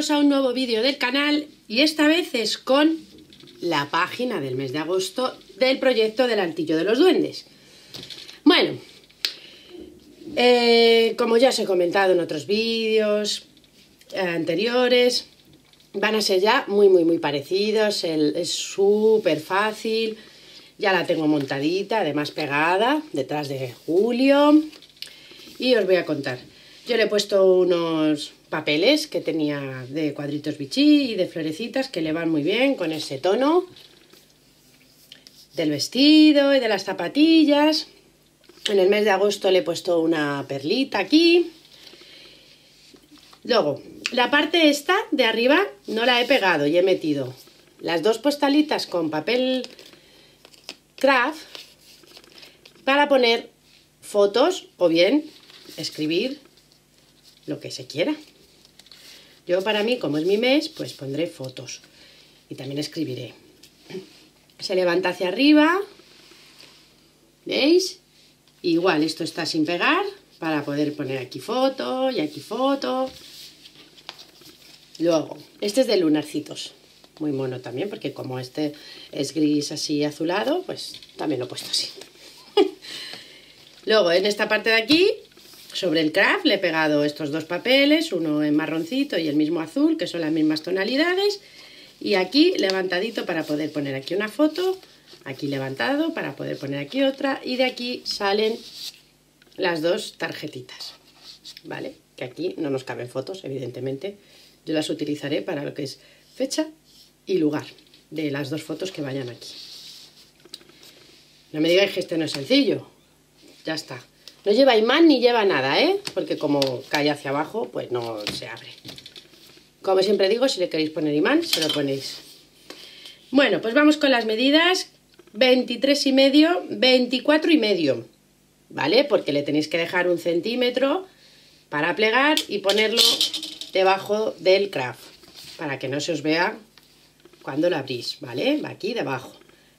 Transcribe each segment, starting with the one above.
Bienvenidos a un nuevo vídeo del canal y esta vez es con la página del mes de agosto del proyecto del Altillo de los Duendes. Bueno, como ya os he comentado en otros vídeos anteriores, van a ser ya muy parecidos, es súper fácil, ya la tengo montadita, además pegada, detrás de Julio, y os voy a contar. Yo le he puesto unos papeles que tenía de cuadritos bichí y de florecitas que le van muy bien con ese tono del vestido y de las zapatillas. En el mes de agosto le he puesto una perlita aquí. Luego, la parte esta de arriba no la he pegado y he metido las dos postalitas con papel craft para poner fotos o bien escribir lo que se quiera. Yo, para mí, como es mi mes, pues pondré fotos y también escribiré. Se levanta hacia arriba, ¿veis? Igual esto está sin pegar para poder poner aquí foto y aquí foto. Luego, este es de lunarcitos, muy mono también, porque como este es gris así azulado, pues también lo he puesto así. Luego, en esta parte de aquí, sobre el craft, le he pegado estos dos papeles, uno en marroncito y el mismo azul, que son las mismas tonalidades. Y aquí levantadito para poder poner aquí una foto, aquí levantado para poder poner aquí otra. Y de aquí salen las dos tarjetitas, ¿vale? Que aquí no nos caben fotos, evidentemente. Yo las utilizaré para lo que es fecha y lugar de las dos fotos que vayan aquí. No me digáis que este no es sencillo. Ya está. No lleva imán ni lleva nada, porque como cae hacia abajo, pues no se abre. Como siempre digo, si le queréis poner imán, se lo ponéis. Bueno, pues vamos con las medidas. 23,5, 24,5, ¿vale? Porque le tenéis que dejar 1 centímetro para plegar y ponerlo debajo del craft, para que no se os vea cuando lo abrís, ¿vale? Va aquí debajo.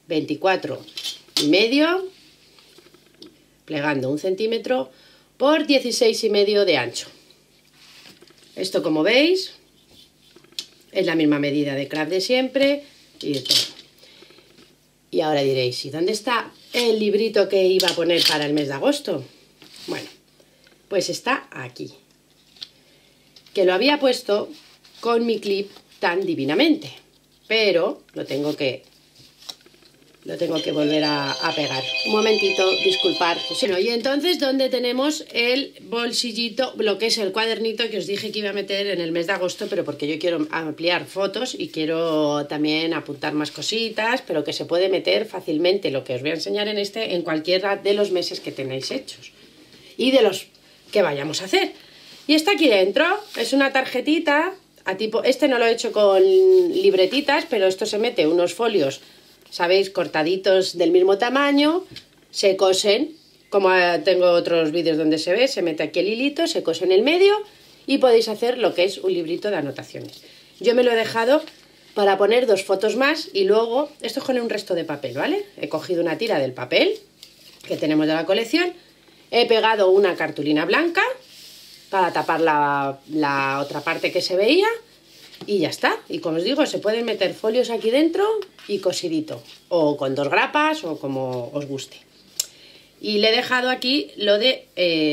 24,5, plegando 1 centímetro por 16,5 de ancho. Esto, como veis, es la misma medida de craft de siempre y de todo. Y ahora diréis, ¿y dónde está el librito que iba a poner para el mes de agosto? Bueno, pues está aquí, que lo había puesto con mi clip tan divinamente, pero lo tengo que volver a pegar. Un momentito, disculpad. Bueno, y entonces, ¿dónde tenemos el bolsillito, lo que es el cuadernito que os dije que iba a meter en el mes de agosto? Pero porque yo quiero ampliar fotos y quiero también apuntar más cositas, pero que se puede meter fácilmente, lo que os voy a enseñar en cualquiera de los meses que tenéis hechos y de los que vayamos a hacer. Y está aquí dentro, es una tarjetita a tipo, este no lo he hecho con libretitas, pero esto se mete unos folios, ¿sabéis? Cortaditos del mismo tamaño, se cosen, como tengo otros vídeos donde se ve, se mete aquí el hilito, se cose en el medio y podéis hacer lo que es un librito de anotaciones. Yo me lo he dejado para poner 2 fotos más y luego, esto es con un resto de papel, ¿vale? He cogido una tira del papel que tenemos de la colección, he pegado una cartulina blanca para tapar la otra parte que se veía. Y ya está, y como os digo, se pueden meter folios aquí dentro y cosidito, o con 2 grapas, o como os guste. Y le he dejado aquí lo de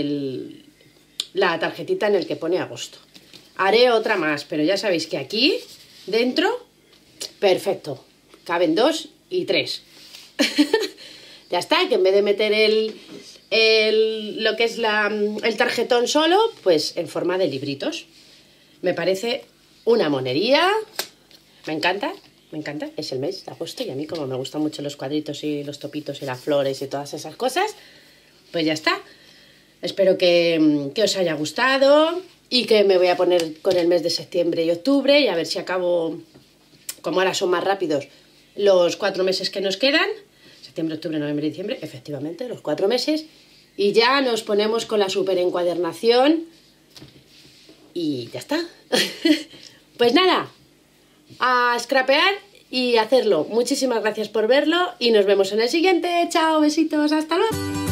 la tarjetita en el que pone agosto. Haré otra más, pero ya sabéis que aquí dentro, perfecto, caben 2 y 3. Ya está, que en vez de meter lo que es el tarjetón solo, pues en forma de libritos. Me parece una monería, me encanta, es el mes de agosto y a mí, como me gustan mucho los cuadritos y los topitos y las flores y todas esas cosas, pues ya está. Espero que os haya gustado y que me voy a poner con el mes de septiembre y octubre y a ver si acabo, como ahora son más rápidos, los 4 meses que nos quedan, septiembre, octubre, noviembre y diciembre, efectivamente, los 4 meses, y ya nos ponemos con la super encuadernación y ya está. Pues nada, a scrapear y hacerlo. Muchísimas gracias por verlo y nos vemos en el siguiente. Chao, besitos, hasta luego.